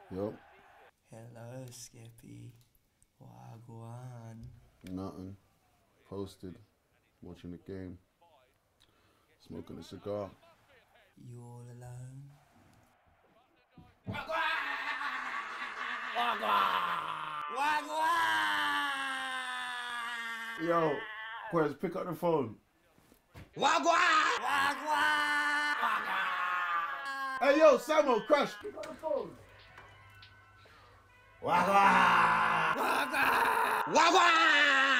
Yo, Hello, Skippy. Wagwan. nothing. Posted. Watching the game. Smoking a cigar. You all alone? Yo, Quez, pick up the phone. Wagwan! Hey, yo, Samo, Crash, pick up the phone. Wagwan!